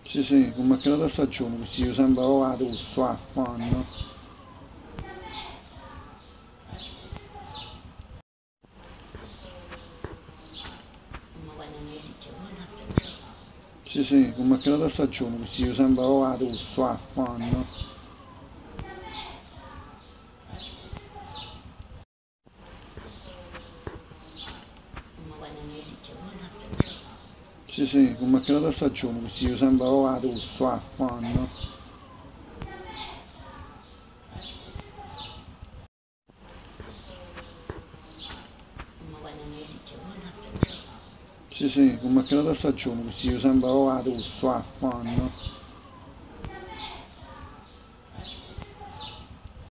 Sì, sì, con macchina da stagione, così io sempre la rosso, affanno. Sì, sì, con macchina da stagione, così io sempre la rosso, affanno. Sì, sì, con macchina da stagione, così io sempre la rosso, affanno. Sì, sì, con macchina da stagione, così io sempre la rosso, affanno.